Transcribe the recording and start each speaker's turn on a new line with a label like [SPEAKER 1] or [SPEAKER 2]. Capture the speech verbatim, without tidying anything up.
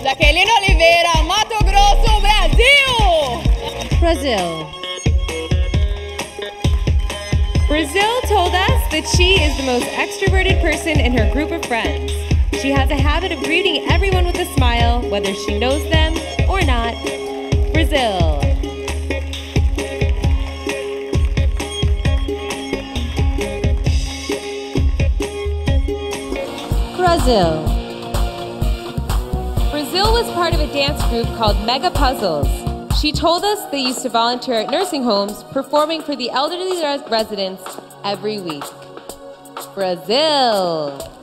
[SPEAKER 1] JAKELYNE Oliveira, Mato Grosso, Brasil!
[SPEAKER 2] Brazil. Brazil told us that she is the most extroverted person in her group of friends. She has a habit of greeting everyone with a smile, whether she knows them or not. Brazil. Brazil. Brazil was part of a dance group called Mega Puzzles. She told us they used to volunteer at nursing homes, performing for the elderly res- residents every week. Brazil.